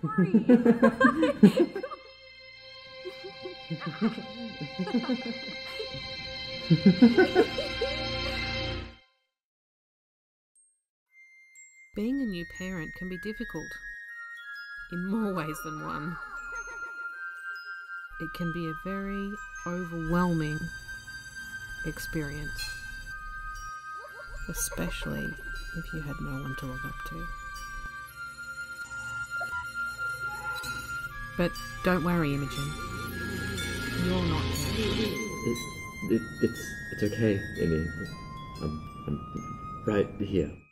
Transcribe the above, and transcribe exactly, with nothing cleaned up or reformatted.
Being a new parent can be difficult, in more ways than one. It can be a very overwhelming experience, especially if you had no one to look up to. But don't worry, Imogen. You're not hurt. It, it, it's, it's okay, Amy. I'm, I'm right here.